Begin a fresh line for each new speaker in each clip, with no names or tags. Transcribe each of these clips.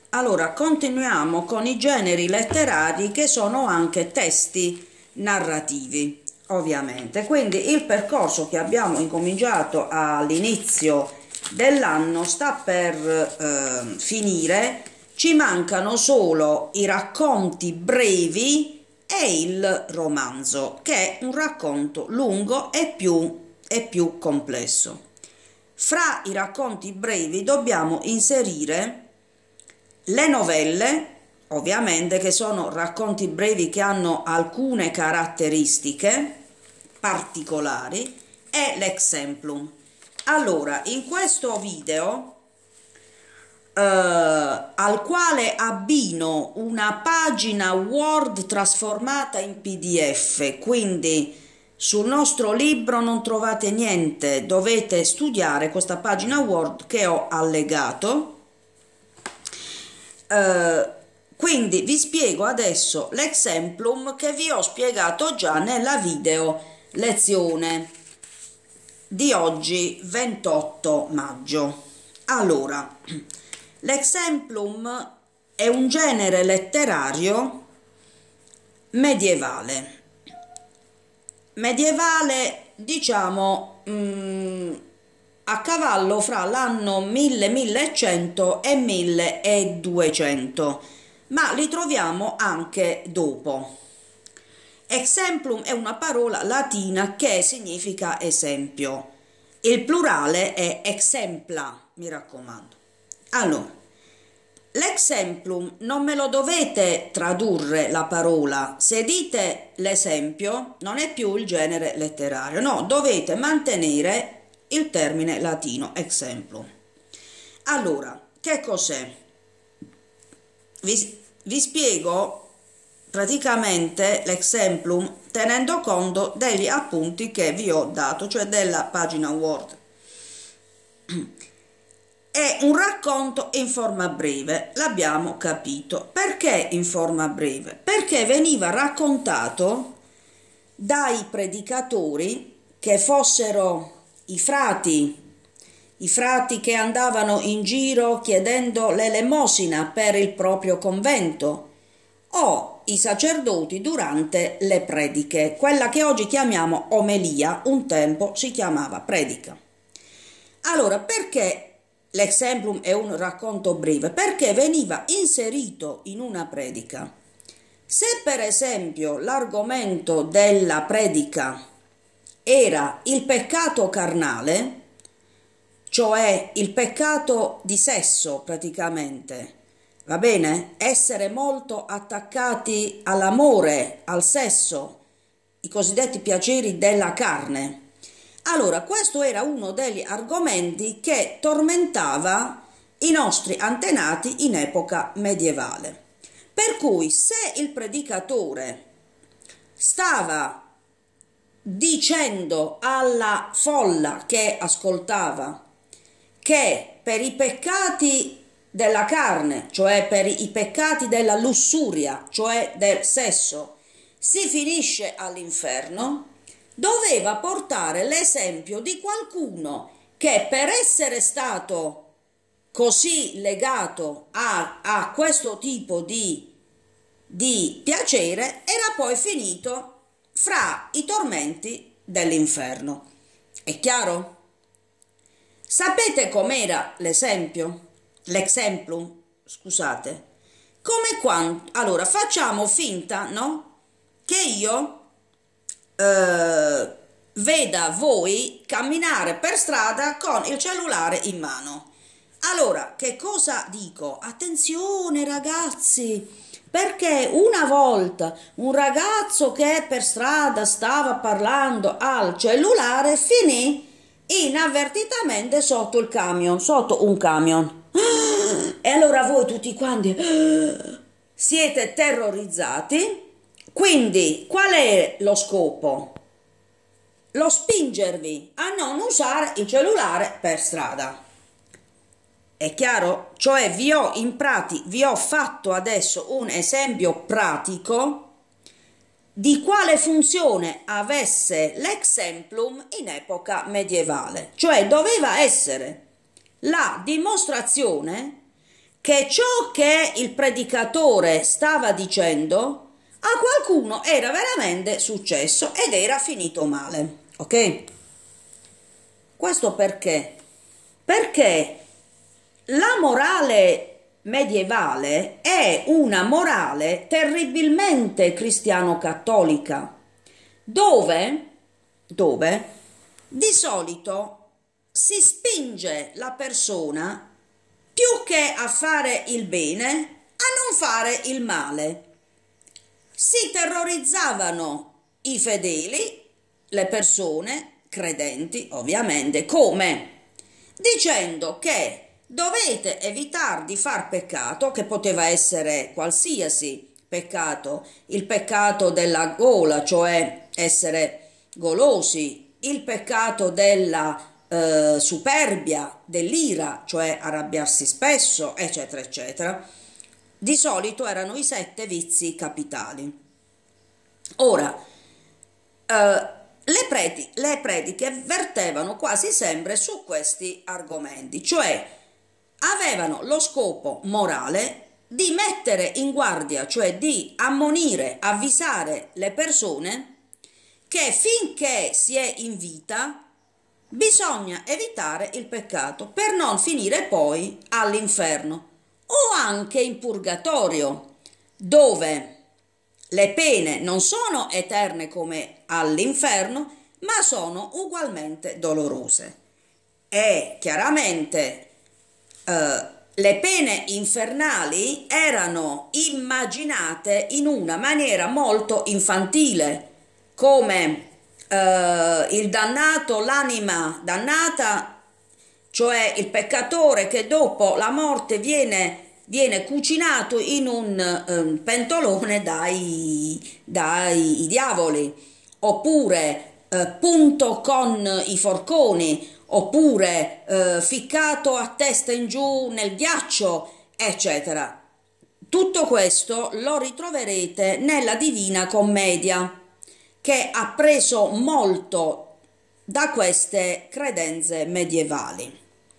Allora, continuiamo con i generi letterari che sono anche testi narrativi, ovviamente. Quindi il percorso che abbiamo incominciato all'inizio dell'anno sta per finire. Ci mancano solo i racconti brevi e il romanzo, che è un racconto lungo e più complesso. Fra i racconti brevi dobbiamo inserire le novelle, ovviamente, che sono racconti brevi che hanno alcune caratteristiche particolari, e l'exemplum. Allora, in questo video, al quale abbino una pagina Word trasformata in PDF, quindi sul nostro libro non trovate niente, dovete studiare questa pagina Word che ho allegato. Quindi vi spiego adesso l'exemplum che vi ho spiegato già nella video lezione di oggi 28 maggio. Allora, l'exemplum è un genere letterario medievale, diciamo a cavallo fra l'anno 1100 e 1200, ma li troviamo anche dopo. Exemplum è una parola latina che significa esempio. Il plurale è exempla, mi raccomando. Allora, l'exemplum non me lo dovete tradurre la parola. Se dite l'esempio non è più il genere letterario, no, dovete mantenere il termine latino exemplum. Allora, che cos'è? Vi spiego praticamente l'exemplum tenendo conto degli appunti che vi ho dato, cioè della pagina Word. È un racconto in forma breve, l'abbiamo capito. Perché in forma breve? Perché veniva raccontato dai predicatori, che fossero i frati che andavano in giro chiedendo l'elemosina per il proprio convento, o i sacerdoti durante le prediche, quella che oggi chiamiamo omelia, un tempo si chiamava predica. Allora, perché l'exemplum è un racconto breve? Perché veniva inserito in una predica. Se per esempio l'argomento della predica era il peccato carnale, cioè il peccato di sesso praticamente, va bene? Essere molto attaccati all'amore, al sesso, i cosiddetti piaceri della carne. Allora, questo era uno degli argomenti che tormentava i nostri antenati in epoca medievale. Per cui, se il predicatore stava dicendo alla folla che ascoltava che per i peccati della carne, cioè per i peccati della lussuria, cioè del sesso, si finisce all'inferno, doveva portare l'esempio di qualcuno che per essere stato così legato a questo tipo di piacere era poi finito fra i tormenti dell'inferno. È chiaro? Sapete com'era l'esempio? L'exemplum, scusate. Come quando... Allora, facciamo finta, no? Che io veda voi camminare per strada con il cellulare in mano. Allora, che cosa dico? Attenzione ragazzi, perché una volta un ragazzo che per strada stava parlando al cellulare finì inavvertitamente sotto il camion, sotto un camion. E allora voi tutti quanti siete terrorizzati. Quindi qual è lo scopo? Lo spingervi a non usare il cellulare per strada. È chiaro? Cioè vi ho fatto adesso un esempio pratico di quale funzione avesse l'exemplum in epoca medievale. Cioè doveva essere la dimostrazione che ciò che il predicatore stava dicendo a qualcuno era veramente successo ed era finito male, ok? Questo perché? Perché la morale medievale è una morale terribilmente cristiano-cattolica, dove di solito si spinge la persona più che a fare il bene, a non fare il male. Si terrorizzavano i fedeli, le persone credenti, ovviamente, come? Dicendo che dovete evitare di far peccato, che poteva essere qualsiasi peccato, il peccato della gola, cioè essere golosi, il peccato della superbia, dell'ira, cioè arrabbiarsi spesso, eccetera, eccetera. Di solito erano i 7 vizi capitali. Ora, le prediche vertevano quasi sempre su questi argomenti, cioè avevano lo scopo morale di mettere in guardia, cioè di ammonire, avvisare le persone che finché si è in vita bisogna evitare il peccato per non finire poi all'inferno o anche in purgatorio, dove le pene non sono eterne come all'inferno, ma sono ugualmente dolorose. E chiaramente le pene infernali erano immaginate in una maniera molto infantile, come il dannato, l'anima dannata, cioè il peccatore che dopo la morte viene cucinato in un pentolone dai diavoli, oppure punto con i forconi, oppure ficcato a testa in giù nel ghiaccio, eccetera. Tutto questo lo ritroverete nella Divina Commedia, che ha preso molto da queste credenze medievali.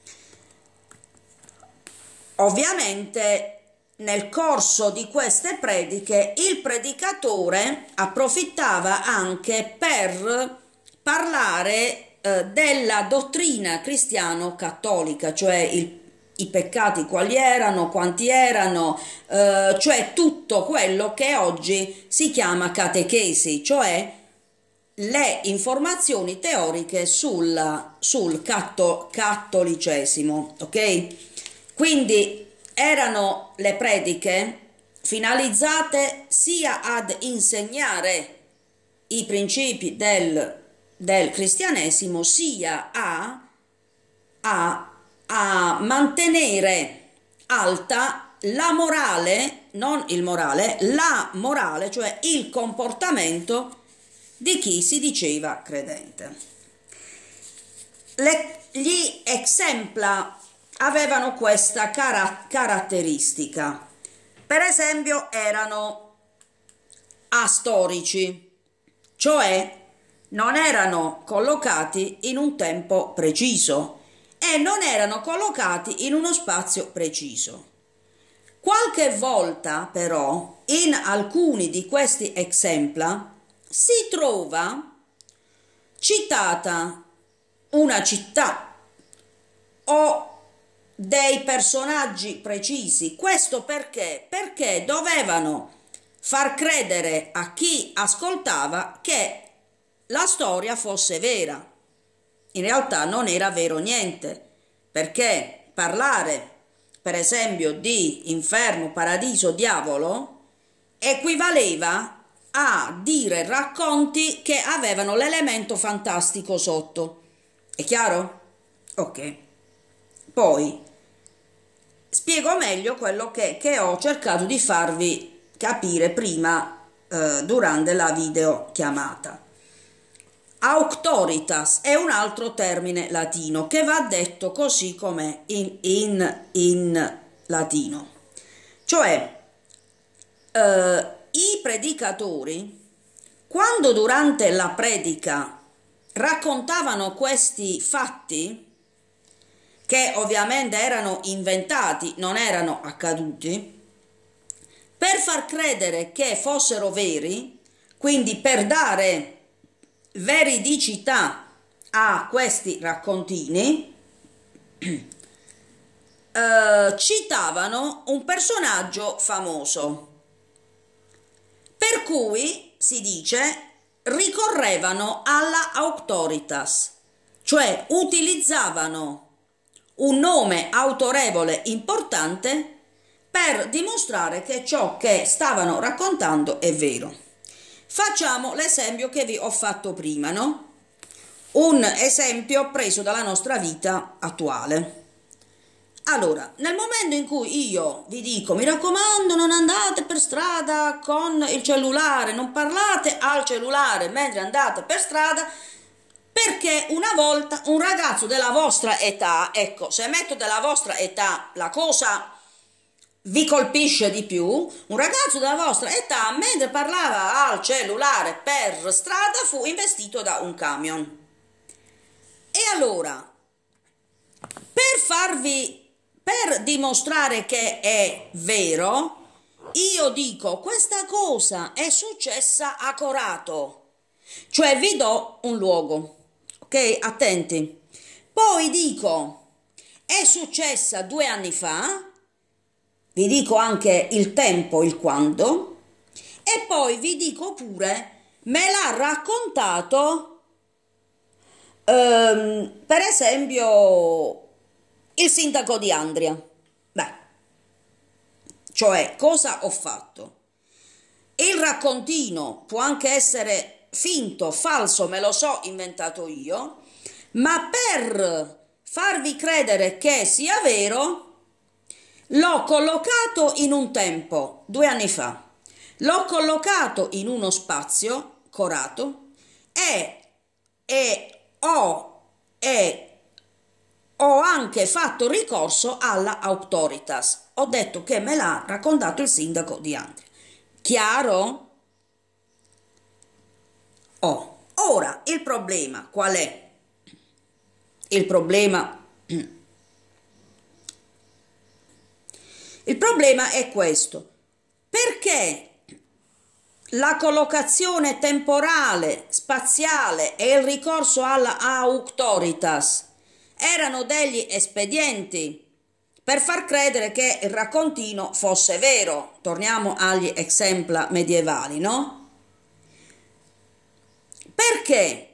Ovviamente nel corso di queste prediche il predicatore approfittava anche per parlare della dottrina cristiano-cattolica, cioè i peccati quali erano, quanti erano, cioè tutto quello che oggi si chiama catechesi, cioè le informazioni teoriche sul cattolicesimo, ok? Quindi erano le prediche finalizzate sia ad insegnare i principi del cristianesimo, sia a mantenere alta la morale, non il morale, la morale, cioè il comportamento di chi si diceva credente. Gli exempla avevano questa caratteristica. Per esempio erano astorici, cioè non erano collocati in un tempo preciso e non erano collocati in uno spazio preciso. Qualche volta però in alcuni di questi exempla si trova citata una città o dei personaggi precisi. Questo perché? Perché dovevano far credere a chi ascoltava che la storia fosse vera. In realtà non era vero niente, perché parlare, per esempio, di inferno, paradiso, diavolo, equivaleva a dire racconti che avevano l'elemento fantastico sotto. È chiaro? Ok. Poi spiego meglio quello che ho cercato di farvi capire prima durante la videochiamata. Auctoritas è un altro termine latino che va detto così com'è in latino. Cioè, i predicatori, quando durante la predica raccontavano questi fatti, che ovviamente erano inventati, non erano accaduti, per far credere che fossero veri, quindi per dare veridicità a questi raccontini, citavano un personaggio famoso, per cui si dice ricorrevano alla auctoritas, cioè utilizzavano un nome autorevole importante per dimostrare che ciò che stavano raccontando è vero. Facciamo l'esempio che vi ho fatto prima, no? Un esempio preso dalla nostra vita attuale. Allora, nel momento in cui io vi dico, mi raccomando, non andate per strada con il cellulare, non parlate al cellulare mentre andate per strada, perché una volta un ragazzo della vostra età, ecco, se metto della vostra età la cosa vi colpisce di più, un ragazzo della vostra età mentre parlava al cellulare per strada fu investito da un camion. E allora, per dimostrare che è vero, io dico questa cosa è successa a Corato, cioè vi do un luogo, ok? Attenti. Poi dico è successa 2 anni fa, vi dico anche il tempo, il quando, e poi vi dico pure me l'ha raccontato per esempio il sindaco di Andria. Beh, cioè cosa ho fatto? Il raccontino può anche essere finto, falso, me lo so inventato io, ma per farvi credere che sia vero l'ho collocato in un tempo, 2 anni fa, l'ho collocato in uno spazio, Corato, e ho anche fatto ricorso alla auctoritas. Ho detto che me l'ha raccontato il sindaco di Andria. Chiaro? Ora, il problema qual è? Il problema è questo. Perché la collocazione temporale, spaziale e il ricorso alla auctoritas erano degli espedienti per far credere che il raccontino fosse vero. Torniamo agli exempla medievali, no? Perché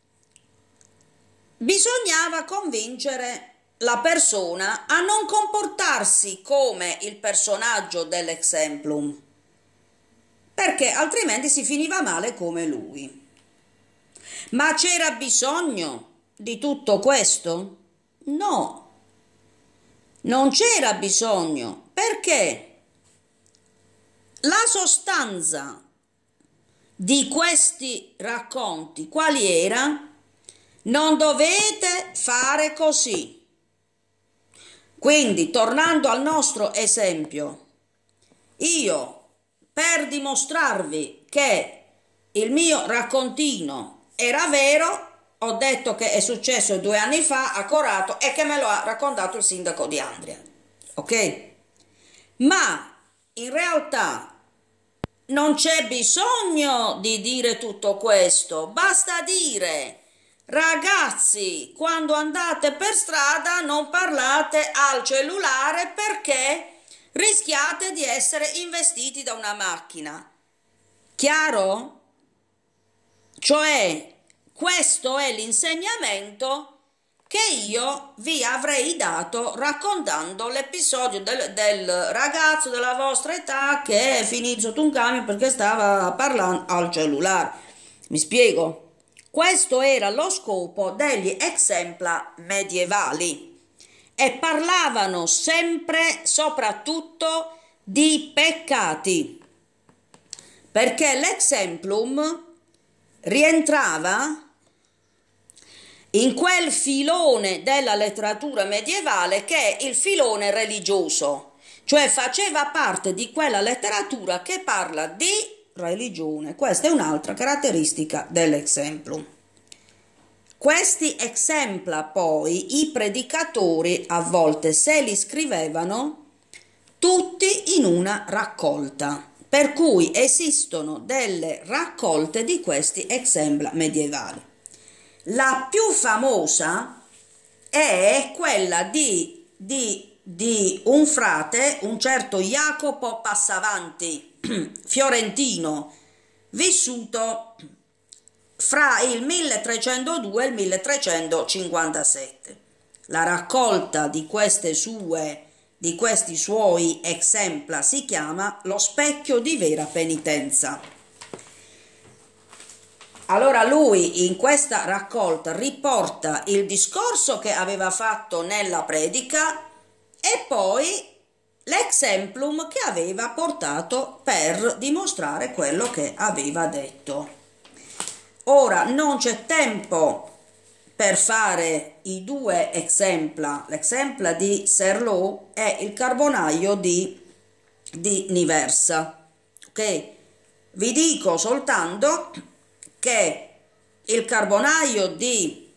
bisognava convincere la persona a non comportarsi come il personaggio dell'exemplum, perché altrimenti si finiva male come lui. Ma c'era bisogno di tutto questo? No, non c'era bisogno, perché la sostanza di questi racconti quali era? Non dovete fare così. Quindi, tornando al nostro esempio, io per dimostrarvi che il mio raccontino era vero, ho detto che è successo 2 anni fa a Corato e che me lo ha raccontato il sindaco di Andria, ok? Ma in realtà non c'è bisogno di dire tutto questo, basta dire: ragazzi, quando andate per strada non parlate al cellulare perché rischiate di essere investiti da una macchina. Chiaro? Cioè, questo è l'insegnamento che io vi avrei dato raccontando l'episodio del ragazzo della vostra età che è finito sotto un camion perché stava parlando al cellulare. Mi spiego? Questo era lo scopo degli exempla medievali e parlavano sempre soprattutto di peccati, perché l'exemplum rientrava in quel filone della letteratura medievale che è il filone religioso, cioè faceva parte di quella letteratura che parla di religione. Questa è un'altra caratteristica dell'exemplum. Questi exempla poi i predicatori a volte se li scrivevano tutti in una raccolta, per cui esistono delle raccolte di questi exempla medievali. La più famosa è quella di un frate, un certo Jacopo Passavanti, fiorentino, vissuto fra il 1302 e il 1357. La raccolta di questi suoi exempla si chiama Lo specchio di vera penitenza. Allora lui in questa raccolta riporta il discorso che aveva fatto nella predica e poi l'exemplum che aveva portato per dimostrare quello che aveva detto. Ora non c'è tempo per fare i due exempla, l'exempla di Serlot e il carbonaio di Niversa. Ok? Vi dico soltanto che il carbonaio di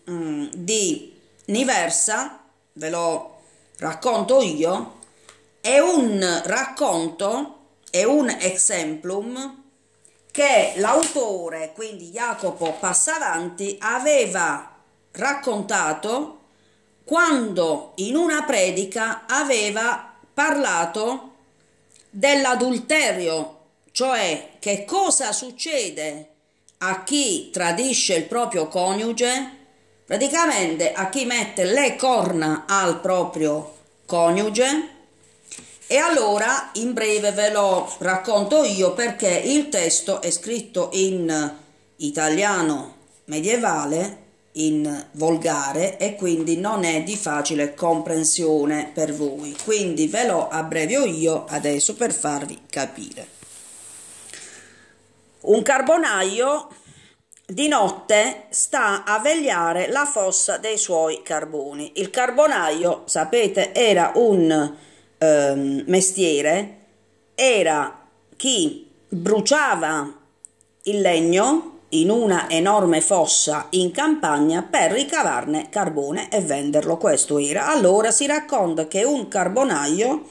Niversa, ve lo racconto io, è un racconto, è un exemplum che l'autore, quindi Jacopo Passavanti, aveva raccontato quando in una predica aveva parlato dell'adulterio, cioè che cosa succede a chi tradisce il proprio coniuge, praticamente a chi mette le corna al proprio coniuge. E allora in breve ve lo racconto io perché il testo è scritto in italiano medievale, in volgare, e quindi non è di facile comprensione per voi. Quindi ve lo abbrevio io adesso per farvi capire. Un carbonaio di notte sta a vegliare la fossa dei suoi carboni. Il carbonaio, sapete, era un mestiere, era chi bruciava il legno in una enorme fossa in campagna per ricavarne carbone e venderlo. Questo era. Allora si racconta che un carbonaio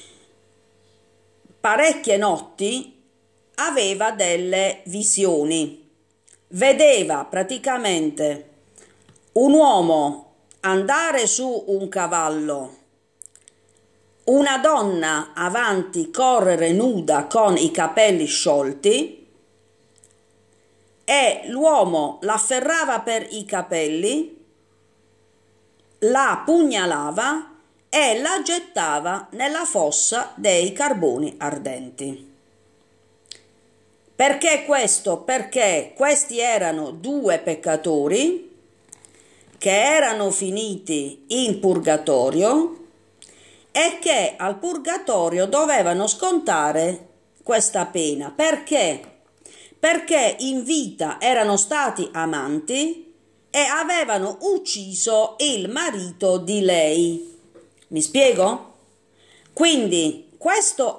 parecchie notti aveva delle visioni, vedeva praticamente un uomo andare su un cavallo, una donna avanti correre nuda con i capelli sciolti e l'uomo l'afferrava per i capelli, la pugnalava e la gettava nella fossa dei carboni ardenti. Perché questo? Perché questi erano due peccatori che erano finiti in purgatorio e che al purgatorio dovevano scontare questa pena. Perché? Perché in vita erano stati amanti e avevano ucciso il marito di lei. Mi spiego? Quindi questo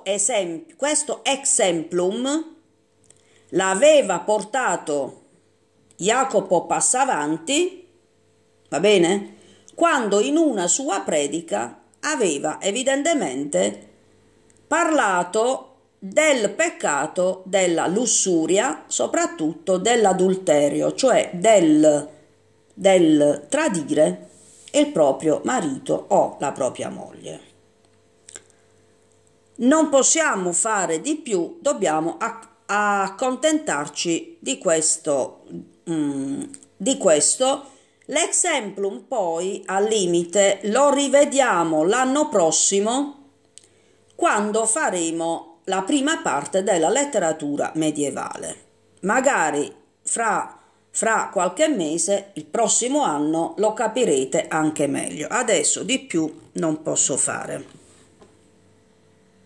exemplum l'aveva portato Jacopo Passavanti, va bene? Quando in una sua predica aveva evidentemente parlato del peccato della lussuria, soprattutto dell'adulterio, cioè del tradire il proprio marito o la propria moglie. Non possiamo fare di più, dobbiamo accontentarci di questo. L'exemplum poi al limite lo rivediamo l'anno prossimo quando faremo la prima parte della letteratura medievale. Magari fra qualche mese, il prossimo anno, lo capirete anche meglio. Adesso di più non posso fare.